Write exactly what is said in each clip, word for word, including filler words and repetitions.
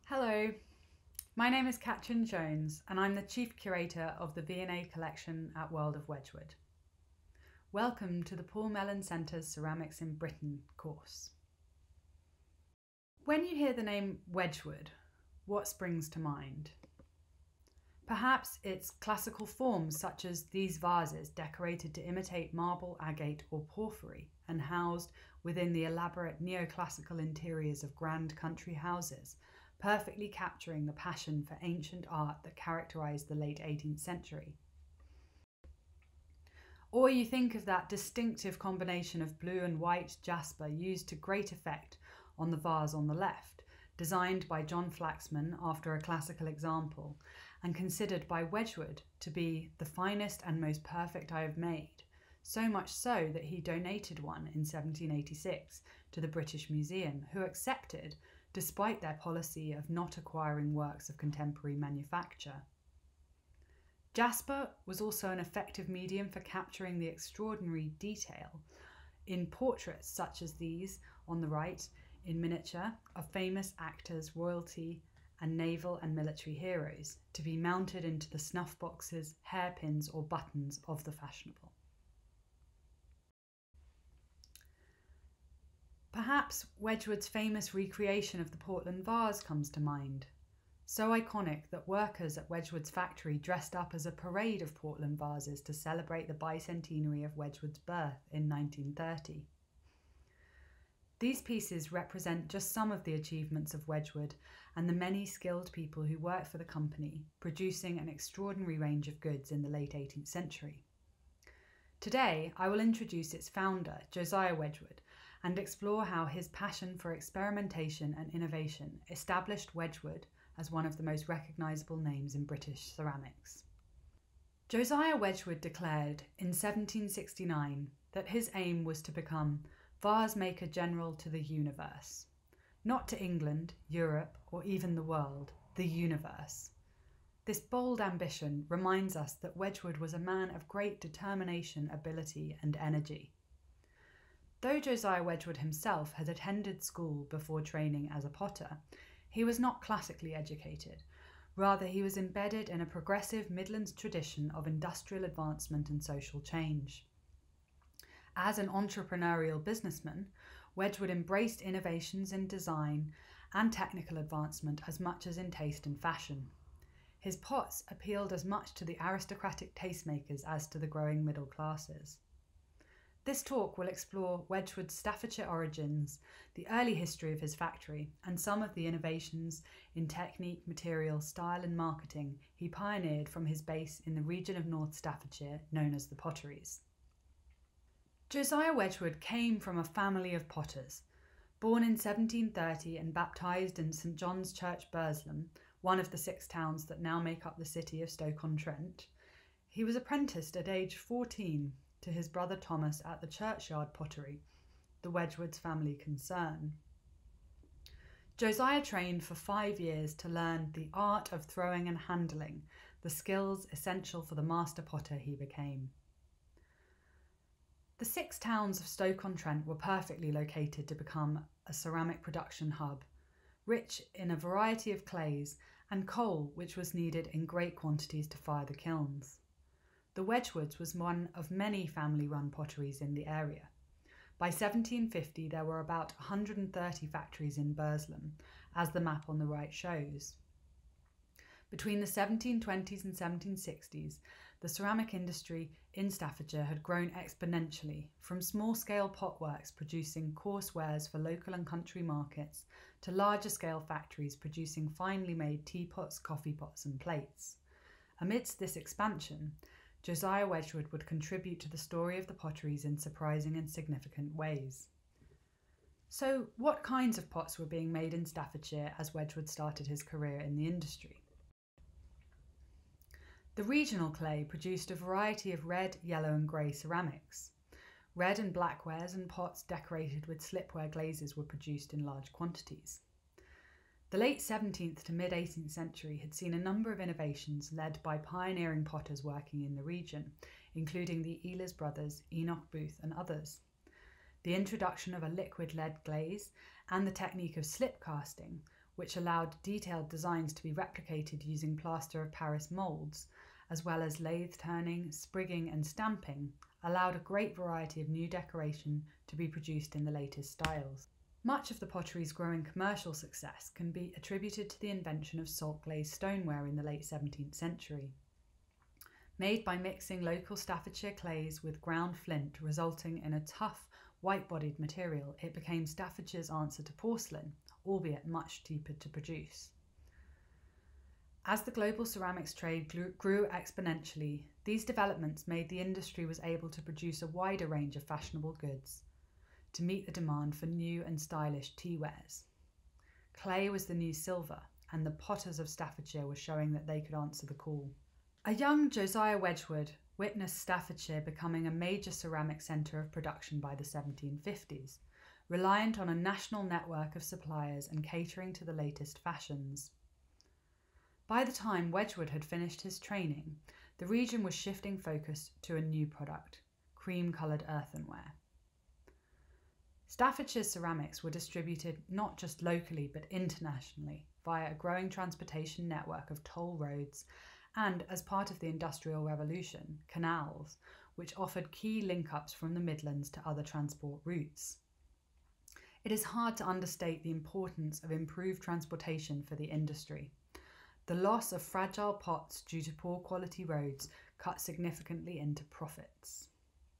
Hello, my name is Catrin Jones and I'm the Chief Curator of the V and A collection at World of Wedgwood. Welcome to the Paul Mellon Centre's Ceramics in Britain course. When you hear the name Wedgwood, what springs to mind? Perhaps it's classical forms such as these vases decorated to imitate marble, agate or porphyry and housed within the elaborate neoclassical interiors of grand country houses, perfectly capturing the passion for ancient art that characterised the late eighteenth century. Or you think of that distinctive combination of blue and white jasper used to great effect on the vase on the left, designed by John Flaxman after a classical example, and considered by Wedgwood to be the finest and most perfect I have made, so much so that he donated one in seventeen eighty-six to the British Museum, who accepted despite their policy of not acquiring works of contemporary manufacture. Jasper was also an effective medium for capturing the extraordinary detail in portraits such as these on the right in miniature of famous actors, royalty and naval and military heroes, to be mounted into the snuff boxes, hairpins or buttons of the fashionable. Perhaps Wedgwood's famous recreation of the Portland vase comes to mind, so iconic that workers at Wedgwood's factory dressed up as a parade of Portland vases to celebrate the bicentenary of Wedgwood's birth in nineteen thirty. These pieces represent just some of the achievements of Wedgwood and the many skilled people who worked for the company, producing an extraordinary range of goods in the late eighteenth century. Today, I will introduce its founder, Josiah Wedgwood, and explore how his passion for experimentation and innovation established Wedgwood as one of the most recognisable names in British ceramics. Josiah Wedgwood declared in seventeen sixty-nine that his aim was to become Vase Maker General to the universe. Not to England, Europe, or even the world, the universe. This bold ambition reminds us that Wedgwood was a man of great determination, ability, and energy. Though Josiah Wedgwood himself had attended school before training as a potter, he was not classically educated. Rather, he was embedded in a progressive Midlands tradition of industrial advancement and social change. As an entrepreneurial businessman, Wedgwood embraced innovations in design and technical advancement as much as in taste and fashion. His pots appealed as much to the aristocratic tastemakers as to the growing middle classes. This talk will explore Wedgwood's Staffordshire origins, the early history of his factory, and some of the innovations in technique, material, style and marketing he pioneered from his base in the region of North Staffordshire known as the Potteries. Josiah Wedgwood came from a family of potters. Born in seventeen thirty and baptised in St John's Church, Burslem, one of the six towns that now make up the city of Stoke-on-Trent, he was apprenticed at age fourteen to his brother Thomas at the Churchyard Pottery, the Wedgwood's family concern. Josiah trained for five years to learn the art of throwing and handling, the skills essential for the master potter he became. The six towns of Stoke-on-Trent were perfectly located to become a ceramic production hub, rich in a variety of clays and coal which was needed in great quantities to fire the kilns. The Wedgwoods was one of many family-run potteries in the area. By seventeen fifty there were about one hundred thirty factories in Burslem, as the map on the right shows. Between the seventeen twenties and seventeen sixties, the ceramic industry in Staffordshire had grown exponentially, from small-scale potworks producing coarse wares for local and country markets to larger-scale factories producing finely made teapots, coffee pots and plates. Amidst this expansion, Josiah Wedgwood would contribute to the story of the potteries in surprising and significant ways. So, what kinds of pots were being made in Staffordshire as Wedgwood started his career in the industry? The regional clay produced a variety of red, yellow and grey ceramics. Red and black wares and pots decorated with slipware glazes were produced in large quantities. The late seventeenth to mid-eighteenth century had seen a number of innovations led by pioneering potters working in the region, including the Ehlers brothers, Enoch Booth and others. The introduction of a liquid lead glaze and the technique of slip casting which allowed detailed designs to be replicated using plaster of Paris moulds, as well as lathe turning, sprigging and stamping, allowed a great variety of new decoration to be produced in the latest styles. Much of the pottery's growing commercial success can be attributed to the invention of salt glazed stoneware in the late seventeenth century. Made by mixing local Staffordshire clays with ground flint, resulting in a tough, white-bodied material, it became Staffordshire's answer to porcelain, albeit much cheaper to produce. As the global ceramics trade grew exponentially, these developments made the industry was able to produce a wider range of fashionable goods to meet the demand for new and stylish tea-wares. Clay was the new silver, and the potters of Staffordshire were showing that they could answer the call. A young Josiah Wedgwood witnessed Staffordshire becoming a major ceramic centre of production by the seventeen fifties, reliant on a national network of suppliers and catering to the latest fashions. By the time Wedgwood had finished his training, the region was shifting focus to a new product, cream-coloured earthenware. Staffordshire ceramics were distributed not just locally but internationally via a growing transportation network of toll roads and, as part of the Industrial Revolution, canals, which offered key link-ups from the Midlands to other transport routes. It is hard to understate the importance of improved transportation for the industry. The loss of fragile pots due to poor quality roads cut significantly into profits.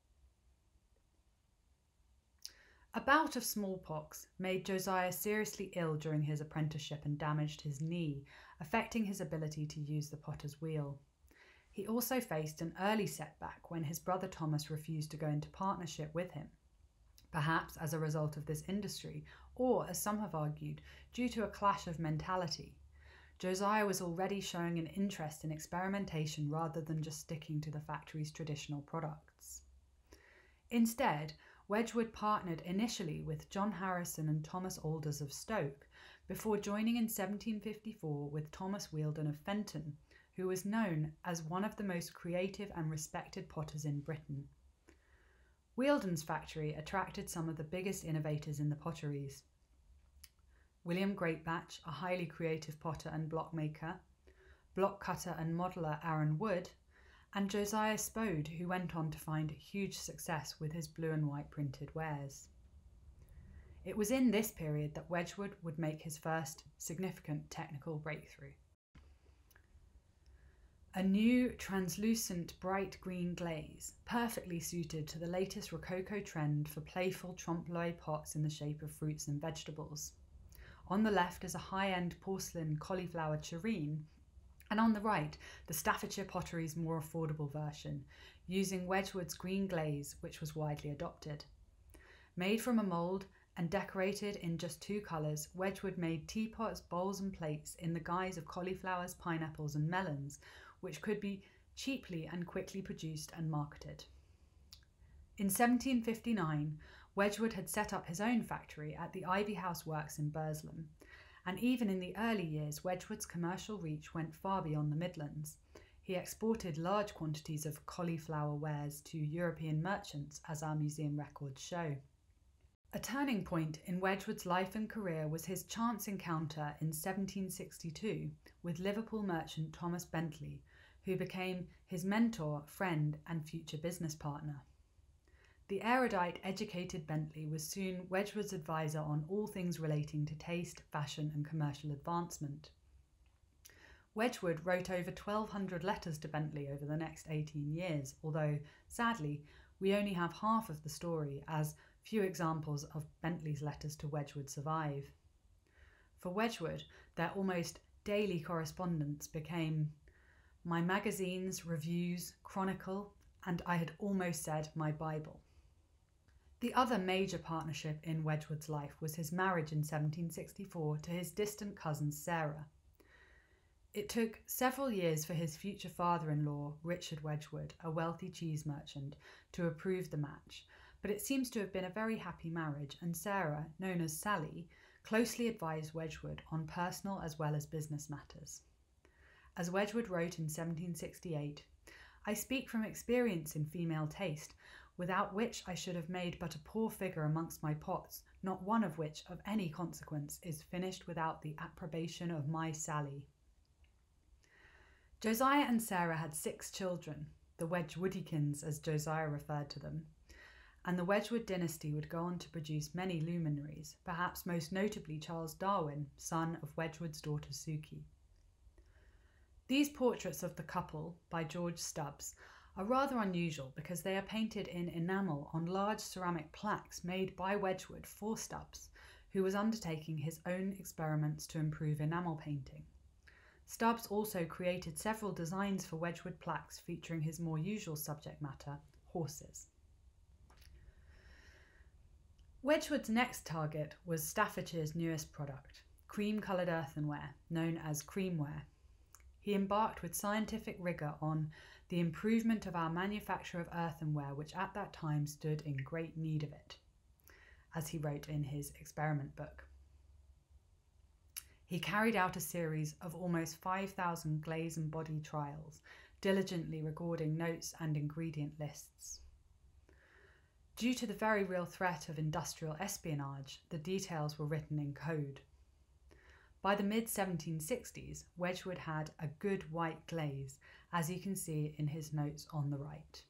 A bout of smallpox made Josiah seriously ill during his apprenticeship and damaged his knee, affecting his ability to use the potter's wheel. He also faced an early setback when his brother Thomas refused to go into partnership with him, perhaps as a result of this industry, or, as some have argued, due to a clash of mentality. Josiah was already showing an interest in experimentation rather than just sticking to the factory's traditional products. Instead, Wedgwood partnered initially with John Harrison and Thomas Alders of Stoke, before joining in seventeen fifty-four with Thomas Wealden of Fenton, who was known as one of the most creative and respected potters in Britain. Wealden's factory attracted some of the biggest innovators in the potteries. William Greatbatch, a highly creative potter and block maker, block cutter and modeller Aaron Wood, and Josiah Spode, who went on to find huge success with his blue and white printed wares. It was in this period that Wedgwood would make his first significant technical breakthrough. A new translucent bright green glaze, perfectly suited to the latest Rococo trend for playful trompe-l'oeil pots in the shape of fruits and vegetables. On the left is a high-end porcelain cauliflower tureen, and on the right, the Staffordshire pottery's more affordable version, using Wedgwood's green glaze, which was widely adopted. Made from a mould and decorated in just two colours, Wedgwood made teapots, bowls and plates in the guise of cauliflowers, pineapples and melons, which could be cheaply and quickly produced and marketed. In seventeen fifty-nine, Wedgwood had set up his own factory at the Ivy House Works in Burslem, and even in the early years, Wedgwood's commercial reach went far beyond the Midlands. He exported large quantities of cauliflower wares to European merchants, as our museum records show. A turning point in Wedgwood's life and career was his chance encounter in seventeen sixty-two with Liverpool merchant Thomas Bentley, who became his mentor, friend, and future business partner. The erudite, educated Bentley was soon Wedgwood's advisor on all things relating to taste, fashion, and commercial advancement. Wedgwood wrote over twelve hundred letters to Bentley over the next eighteen years, although, sadly, we only have half of the story, as few examples of Bentley's letters to Wedgwood survive. For Wedgwood, their almost daily correspondence became my magazines, reviews, chronicle, and I had almost said my Bible. The other major partnership in Wedgwood's life was his marriage in seventeen sixty-four to his distant cousin Sarah. It took several years for his future father-in-law, Richard Wedgwood, a wealthy cheese merchant, to approve the match, but it seems to have been a very happy marriage, and Sarah, known as Sally, closely advised Wedgwood on personal as well as business matters. As Wedgwood wrote in seventeen sixty-eight, "I speak from experience in female taste, without which I should have made but a poor figure amongst my pots, not one of which of any consequence is finished without the approbation of my Sally. Josiah and Sarah had six children, the Wedgwoodikins as Josiah referred to them, and the Wedgwood dynasty would go on to produce many luminaries, perhaps most notably Charles Darwin, son of Wedgwood's daughter Suki. These portraits of the couple by George Stubbs are rather unusual because they are painted in enamel on large ceramic plaques made by Wedgwood for Stubbs, who was undertaking his own experiments to improve enamel painting. Stubbs also created several designs for Wedgwood plaques featuring his more usual subject matter, horses. Wedgwood's next target was Staffordshire's newest product, cream-coloured earthenware, known as creamware. He embarked with scientific rigour on the improvement of our manufacture of earthenware, which at that time stood in great need of it, as he wrote in his experiment book. He carried out a series of almost five thousand glaze and body trials, diligently recording notes and ingredient lists. Due to the very real threat of industrial espionage, the details were written in code. By the mid seventeen sixties, Wedgwood had a good white glaze, as you can see in his notes on the right.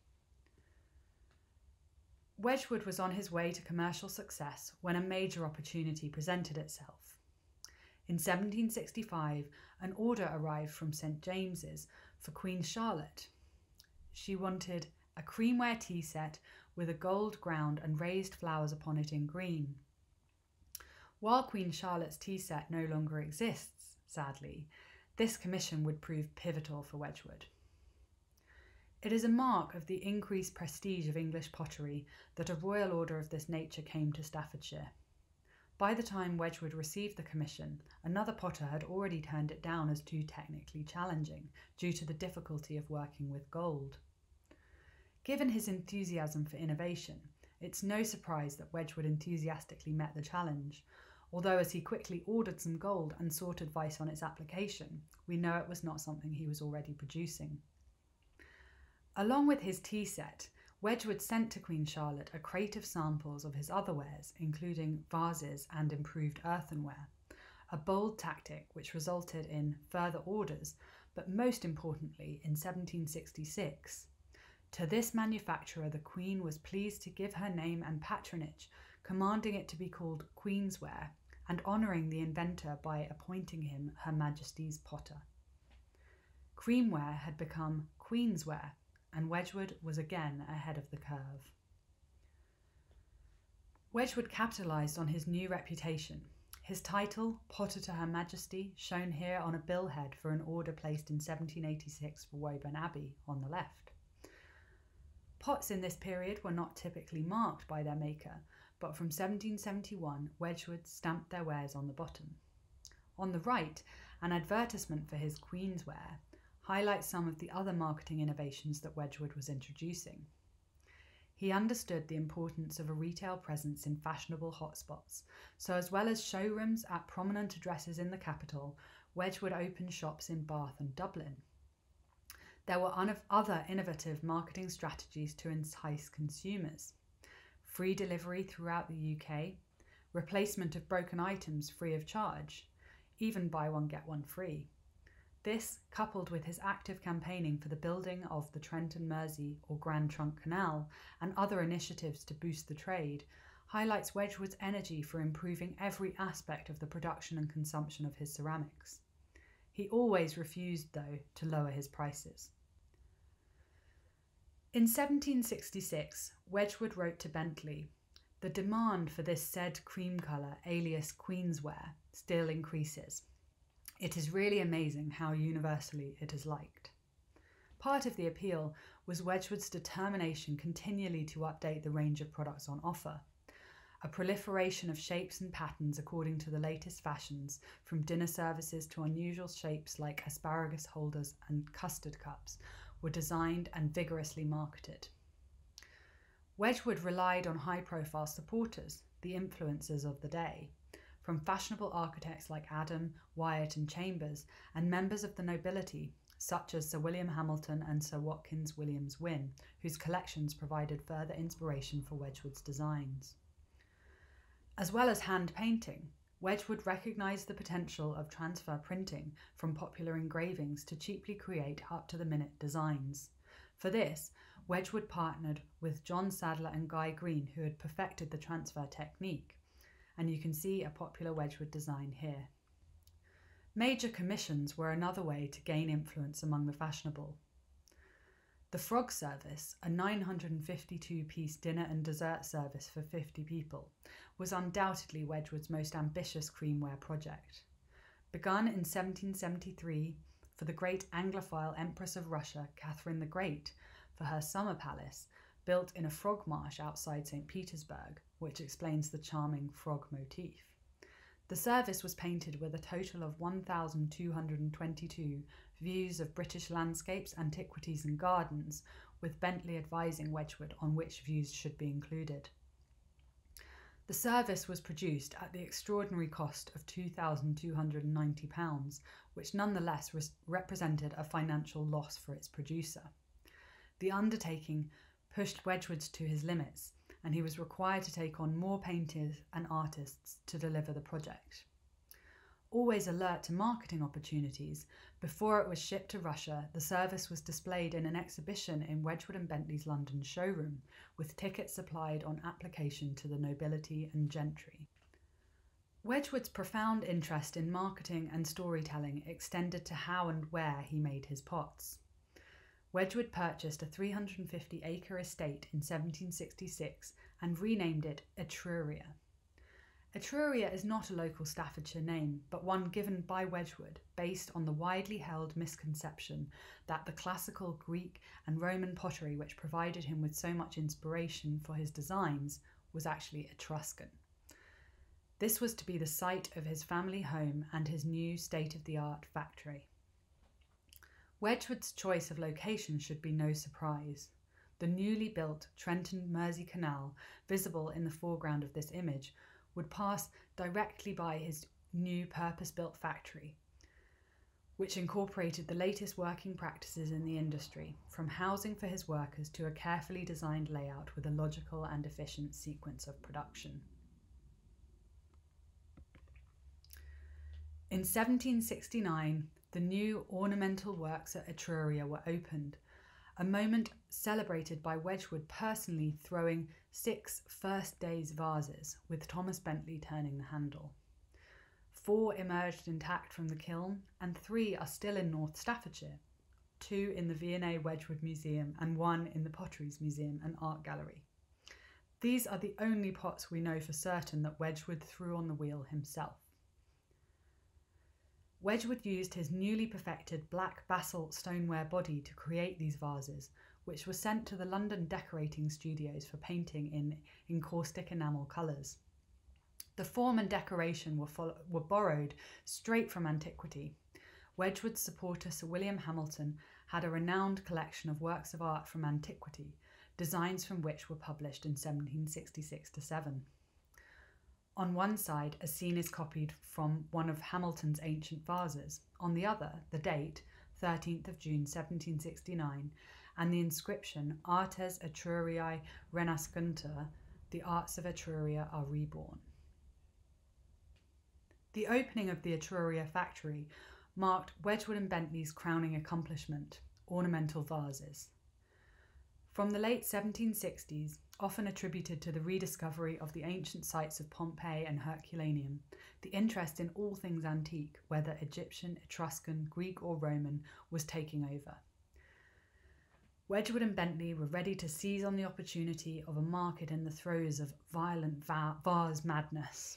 Wedgwood was on his way to commercial success when a major opportunity presented itself. In seventeen sixty-five, an order arrived from Saint James's for Queen Charlotte. She wanted a creamware tea set with a gold ground and raised flowers upon it in green. While Queen Charlotte's tea set no longer exists, sadly, this commission would prove pivotal for Wedgwood. It is a mark of the increased prestige of English pottery that a royal order of this nature came to Staffordshire. By the time Wedgwood received the commission, another potter had already turned it down as too technically challenging due to the difficulty of working with gold. Given his enthusiasm for innovation, it's no surprise that Wedgwood enthusiastically met the challenge, although as he quickly ordered some gold and sought advice on its application, we know it was not something he was already producing. Along with his tea set, Wedgwood sent to Queen Charlotte a crate of samples of his other wares, including vases and improved earthenware, a bold tactic which resulted in further orders, but most importantly, in seventeen sixty-six, to this manufacturer the Queen was pleased to give her name and patronage, commanding it to be called Queensware, and honouring the inventor by appointing him Her Majesty's Potter. Creamware had become Queensware, and Wedgwood was again ahead of the curve. Wedgwood capitalised on his new reputation. His title, Potter to Her Majesty, shown here on a billhead for an order placed in seventeen eighty-six for Woburn Abbey on the left. Pots in this period were not typically marked by their maker, but from seventeen seventy-one, Wedgwood stamped their wares on the bottom. On the right, an advertisement for his Queensware highlights some of the other marketing innovations that Wedgwood was introducing. He understood the importance of a retail presence in fashionable hotspots, so as well as showrooms at prominent addresses in the capital, Wedgwood opened shops in Bath and Dublin. There were other innovative marketing strategies to entice consumers: free delivery throughout the U K, replacement of broken items free of charge, even buy one get one free. This, coupled with his active campaigning for the building of the Trent and Mersey or Grand Trunk Canal and other initiatives to boost the trade, highlights Wedgwood's energy for improving every aspect of the production and consumption of his ceramics. He always refused, though, to lower his prices. In seventeen sixty-six, Wedgwood wrote to Bentley, "The demand for this said cream colour alias Queensware still increases. It is really amazing how universally it is liked." Part of the appeal was Wedgwood's determination continually to update the range of products on offer. A proliferation of shapes and patterns according to the latest fashions, from dinner services to unusual shapes like asparagus holders and custard cups, were designed and vigorously marketed. Wedgwood relied on high-profile supporters, the influencers of the day, from fashionable architects like Adam, Wyatt and Chambers, and members of the nobility, such as Sir William Hamilton and Sir Watkins Williams Wynne, whose collections provided further inspiration for Wedgwood's designs. As well as hand painting, Wedgwood recognised the potential of transfer printing from popular engravings to cheaply create up-to-the-minute designs. For this, Wedgwood partnered with John Sadler and Guy Green, who had perfected the transfer technique, and you can see a popular Wedgwood design here. Major commissions were another way to gain influence among the fashionable. The Frog Service, a nine hundred fifty-two piece dinner and dessert service for fifty people, was undoubtedly Wedgwood's most ambitious creamware project. Begun in seventeen seventy-three for the great Anglophile Empress of Russia, Catherine the Great, for her summer palace, built in a frog marsh outside Saint Petersburg, which explains the charming frog motif. The service was painted with a total of one thousand two hundred twenty-two views of British landscapes, antiquities and gardens, with Bentley advising Wedgwood on which views should be included. The service was produced at the extraordinary cost of two thousand two hundred ninety pounds, which nonetheless represented a financial loss for its producer. The undertaking pushed Wedgwood to his limits, and he was required to take on more painters and artists to deliver the project. Always alert to marketing opportunities, before it was shipped to Russia, the service was displayed in an exhibition in Wedgwood and Bentley's London showroom, with tickets supplied on application to the nobility and gentry. Wedgwood's profound interest in marketing and storytelling extended to how and where he made his pots. Wedgwood purchased a three hundred fifty acre estate in seventeen sixty-six and renamed it Etruria. Etruria is not a local Staffordshire name, but one given by Wedgwood based on the widely held misconception that the classical Greek and Roman pottery which provided him with so much inspiration for his designs was actually Etruscan. This was to be the site of his family home and his new state-of-the-art factory. Wedgwood's choice of location should be no surprise. The newly built Trenton Mersey Canal, visible in the foreground of this image, would pass directly by his new purpose-built factory, which incorporated the latest working practices in the industry, from housing for his workers to a carefully designed layout with a logical and efficient sequence of production. In seventeen sixty-nine, the new ornamental works at Etruria were opened, a moment celebrated by Wedgwood personally throwing six first days vases, with Thomas Bentley turning the handle. Four emerged intact from the kiln, and three are still in North Staffordshire, two in the V and A Wedgewood Museum and one in the Potteries Museum and Art Gallery. These are the only pots we know for certain that Wedgwood threw on the wheel himself. Wedgwood used his newly perfected black basalt stoneware body to create these vases, which were sent to the London decorating studios for painting in encaustic enamel colours. The form and decoration were, follow- were borrowed straight from antiquity. Wedgwood's supporter Sir William Hamilton had a renowned collection of works of art from antiquity, designs from which were published in seventeen sixty-six to seven. On one side, a scene is copied from one of Hamilton's ancient vases. On the other, the date, thirteenth of June seventeen sixty-nine, and the inscription, Artes Etruriae Renascuntur, the arts of Etruria are reborn. The opening of the Etruria factory marked Wedgwood and Bentley's crowning accomplishment, ornamental vases. From the late seventeen sixties, often attributed to the rediscovery of the ancient sites of Pompeii and Herculaneum, the interest in all things antique, whether Egyptian, Etruscan, Greek or Roman, was taking over. Wedgwood and Bentley were ready to seize on the opportunity of a market in the throes of violent va- vase madness.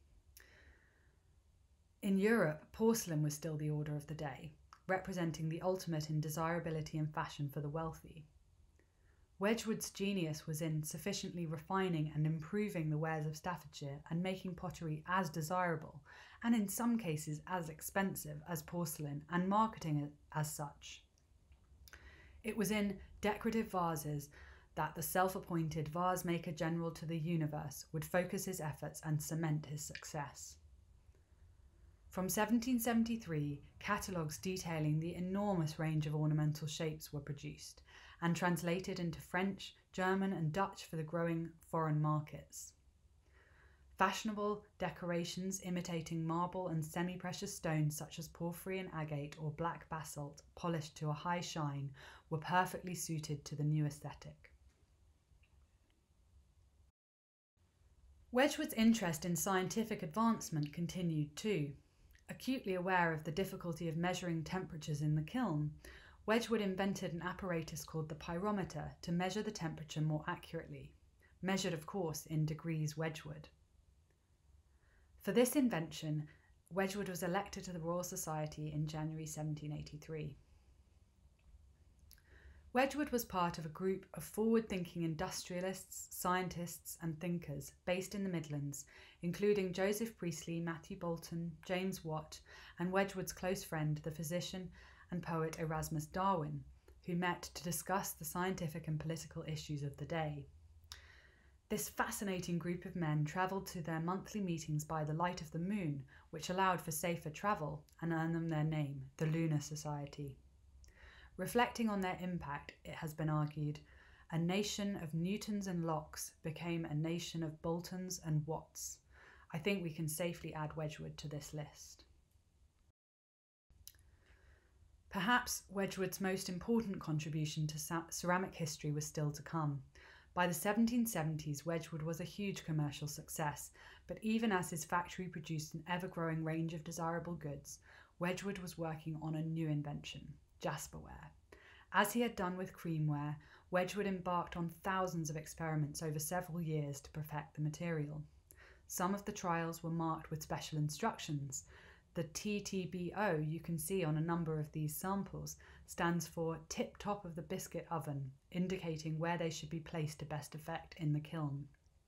In Europe, porcelain was still the order of the day, representing the ultimate in desirability and fashion for the wealthy. Wedgwood's genius was in sufficiently refining and improving the wares of Staffordshire and making pottery as desirable, and in some cases as expensive, as porcelain, and marketing it as such. It was in decorative vases that the self-appointed Vase Maker General to the universe would focus his efforts and cement his success. From seventeen seventy-three, catalogues detailing the enormous range of ornamental shapes were produced and translated into French, German and Dutch for the growing foreign markets. Fashionable decorations imitating marble and semi-precious stones such as porphyry and agate or black basalt, polished to a high shine, were perfectly suited to the new aesthetic. Wedgwood's interest in scientific advancement continued too. Acutely aware of the difficulty of measuring temperatures in the kiln, Wedgwood invented an apparatus called the pyrometer to measure the temperature more accurately, measured of course in degrees Wedgwood. For this invention, Wedgwood was elected to the Royal Society in January seventeen eighty-three. Wedgwood was part of a group of forward-thinking industrialists, scientists and thinkers based in the Midlands, including Joseph Priestley, Matthew Boulton, James Watt, and Wedgwood's close friend, the physician and poet Erasmus Darwin, who met to discuss the scientific and political issues of the day. This fascinating group of men travelled to their monthly meetings by the light of the moon, which allowed for safer travel and earned them their name, the Lunar Society. Reflecting on their impact, it has been argued, a nation of Newtons and Lockes became a nation of Boltons and Watts. I think we can safely add Wedgwood to this list. Perhaps Wedgwood's most important contribution to ceramic history was still to come. By the seventeen seventies, Wedgwood was a huge commercial success, but even as his factory produced an ever-growing range of desirable goods, Wedgwood was working on a new invention, jasperware. As he had done with creamware, Wedgwood embarked on thousands of experiments over several years to perfect the material. Some of the trials were marked with special instructions. The T T B O you can see on a number of these samples stands for tip top of the biscuit oven, indicating where they should be placed to best effect in the kiln.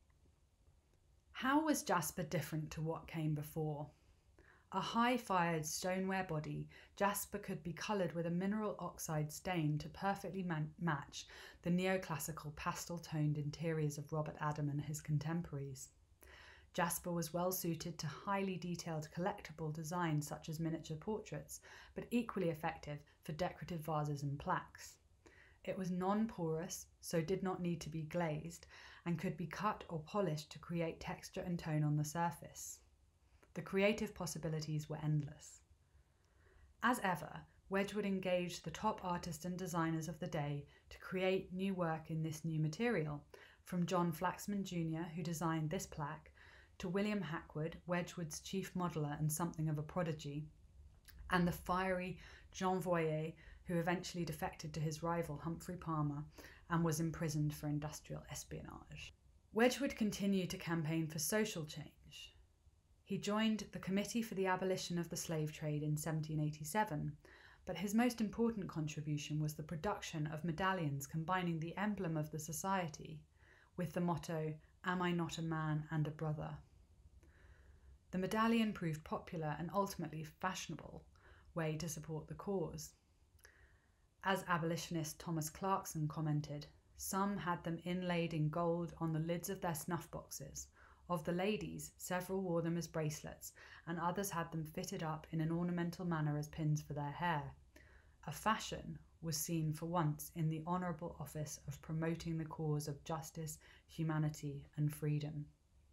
How was jasper different to what came before? A high-fired stoneware body, jasper could be coloured with a mineral oxide stain to perfectly man- match the neoclassical pastel-toned interiors of Robert Adam and his contemporaries. Jasper was well suited to highly detailed collectible designs such as miniature portraits, but equally effective for decorative vases and plaques. It was non-porous, so did not need to be glazed, and could be cut or polished to create texture and tone on the surface. The creative possibilities were endless. As ever, Wedgwood engaged the top artists and designers of the day to create new work in this new material, from John Flaxman Junior, who designed this plaque, to William Hackwood, Wedgwood's chief modeller and something of a prodigy, and the fiery Jean Voyer, who eventually defected to his rival Humphrey Palmer and was imprisoned for industrial espionage. Wedgwood continued to campaign for social change. He joined the Committee for the Abolition of the Slave Trade in seventeen eighty-seven, but his most important contribution was the production of medallions combining the emblem of the society with the motto, "Am I not a man and a brother?" The medallion proved popular and ultimately fashionable way to support the cause. As abolitionist Thomas Clarkson commented, some had them inlaid in gold on the lids of their snuff boxes. Of the ladies, several wore them as bracelets, and others had them fitted up in an ornamental manner as pins for their hair. A fashion was seen for once in the honourable office of promoting the cause of justice, humanity and freedom.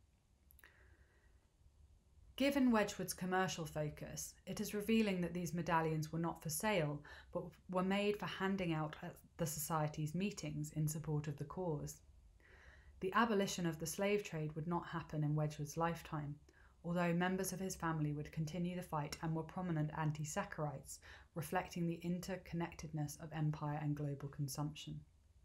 Given Wedgwood's commercial focus, it is revealing that these medallions were not for sale, but were made for handing out at the Society's meetings in support of the cause. The abolition of the slave trade would not happen in Wedgwood's lifetime, although members of his family would continue the fight and were prominent anti-Sacharites, reflecting the interconnectedness of empire and global consumption.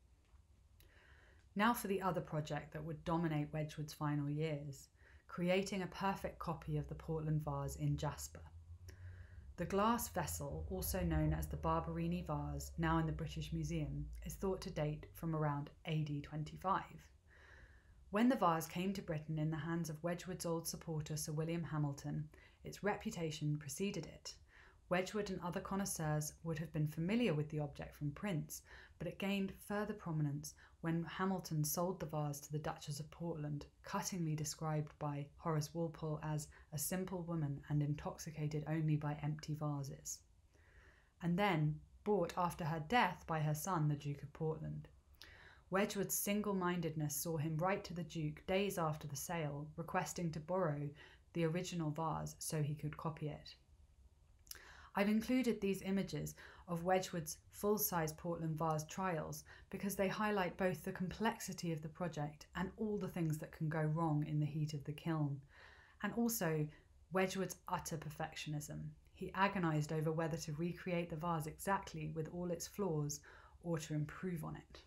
Now for the other project that would dominate Wedgwood's final years, creating a perfect copy of the Portland vase in jasper. The glass vessel, also known as the Barberini vase, now in the British Museum, is thought to date from around A D twenty-five. When the vase came to Britain in the hands of Wedgwood's old supporter Sir William Hamilton, its reputation preceded it. Wedgwood and other connoisseurs would have been familiar with the object from prints, but it gained further prominence when Hamilton sold the vase to the Duchess of Portland, cuttingly described by Horace Walpole as a simple woman and intoxicated only by empty vases, and then bought after her death by her son, the Duke of Portland. Wedgwood's single-mindedness saw him write to the Duke days after the sale, requesting to borrow the original vase so he could copy it. I've included these images of Wedgwood's full-size Portland vase trials because they highlight both the complexity of the project and all the things that can go wrong in the heat of the kiln, and also Wedgwood's utter perfectionism. He agonised over whether to recreate the vase exactly with all its flaws or to improve on it.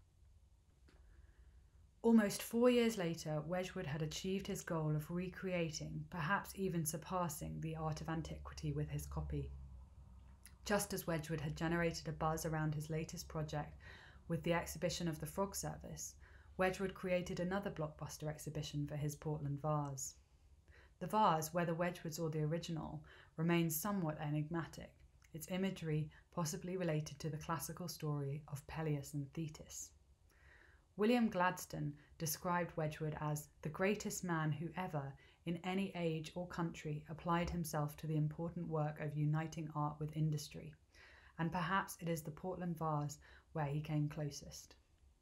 Almost four years later, Wedgwood had achieved his goal of recreating, perhaps even surpassing, the art of antiquity with his copy. Just as Wedgwood had generated a buzz around his latest project with the exhibition of the Frog Service, Wedgwood created another blockbuster exhibition for his Portland vase. The vase, whether Wedgwood's or the original, remains somewhat enigmatic, its imagery possibly related to the classical story of Peleus and Thetis. William Gladstone described Wedgwood as the greatest man who ever, in any age or country, applied himself to the important work of uniting art with industry, and perhaps it is the Portland vase where he came closest.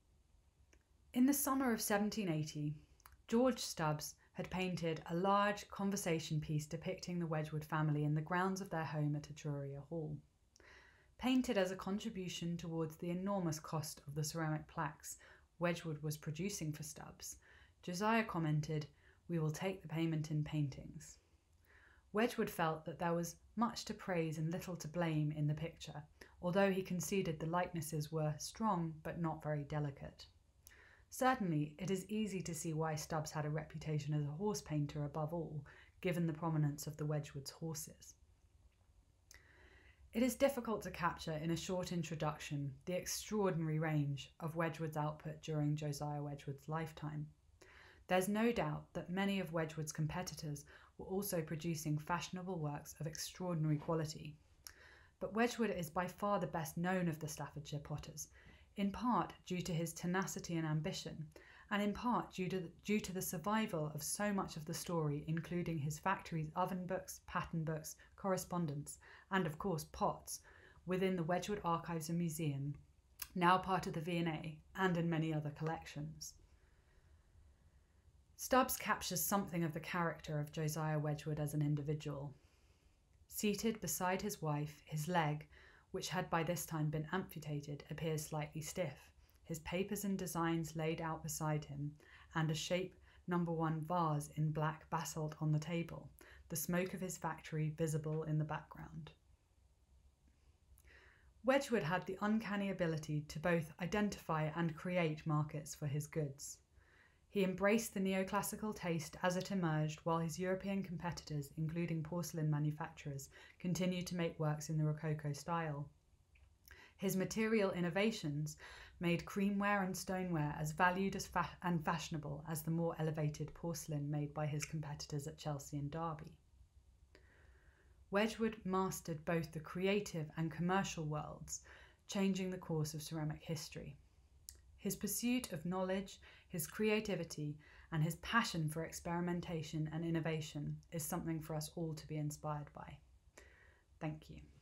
In the summer of seventeen eighty, George Stubbs had painted a large conversation piece depicting the Wedgwood family in the grounds of their home at Etruria Hall. Painted as a contribution towards the enormous cost of the ceramic plaques Wedgwood was producing for Stubbs, Josiah commented, "We will take the payment in paintings." Wedgwood felt that there was much to praise and little to blame in the picture, although he conceded the likenesses were strong but not very delicate. Certainly, it is easy to see why Stubbs had a reputation as a horse painter above all, given the prominence of the Wedgwood's horses. It is difficult to capture in a short introduction the extraordinary range of Wedgwood's output during Josiah Wedgwood's lifetime. There's no doubt that many of Wedgwood's competitors were also producing fashionable works of extraordinary quality. But Wedgwood is by far the best known of the Staffordshire potters, in part due to his tenacity and ambition, and in part due to, the, due to the survival of so much of the story, including his factory's oven books, pattern books, correspondence, and of course pots, within the Wedgwood Archives and Museum, now part of the V and A, and in many other collections. Stubbs captures something of the character of Josiah Wedgwood as an individual. Seated beside his wife, his leg, which had by this time been amputated, appears slightly stiff, his papers and designs laid out beside him, and a shape number one vase in black basalt on the table, the smoke of his factory visible in the background. Wedgwood had the uncanny ability to both identify and create markets for his goods. He embraced the neoclassical taste as it emerged, while his European competitors, including porcelain manufacturers, continued to make works in the Rococo style. His material innovations made creamware and stoneware as valued as fa- and fashionable as the more elevated porcelain made by his competitors at Chelsea and Derby. Wedgwood mastered both the creative and commercial worlds, changing the course of ceramic history. His pursuit of knowledge, his creativity, and his passion for experimentation and innovation is something for us all to be inspired by. Thank you.